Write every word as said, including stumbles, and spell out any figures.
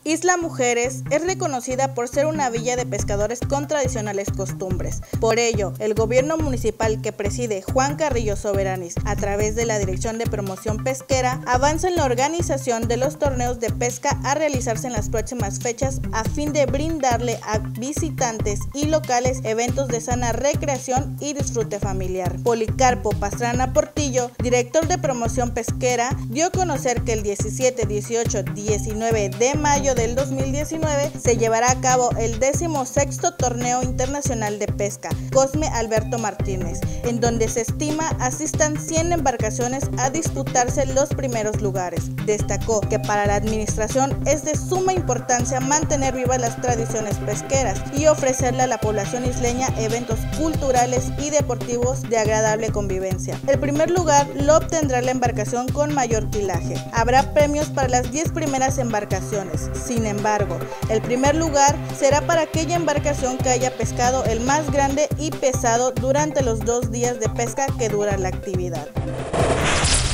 Isla Mujeres es reconocida por ser una villa de pescadores con tradicionales costumbres. Por ello, el gobierno municipal que preside Juan Carrillo Soberanis, a través de la Dirección de Promoción Pesquera, avanza en la organización de los torneos de pesca a realizarse en las próximas fechas a fin de brindarle a visitantes y locales eventos de sana recreación y disfrute familiar. Policarpo Pastrana Portillo, director de Promoción Pesquera, dio a conocer que el diecisiete, dieciocho, diecinueve de mayo del dos mil diecinueve se llevará a cabo el decimosexto Torneo Internacional de Pesca Cosme Alberto Martínez, en donde se estima asistan cien embarcaciones a disputarse los primeros lugares. Destacó que para la administración es de suma importancia mantener vivas las tradiciones pesqueras y ofrecerle a la población isleña eventos culturales y deportivos de agradable convivencia. El primer lugar lo obtendrá la embarcación con mayor quilaje. Habrá premios para las diez primeras embarcaciones. Sin embargo, el primer lugar será para aquella embarcación que haya pescado el más grande y pesado durante los dos días de pesca que dura la actividad.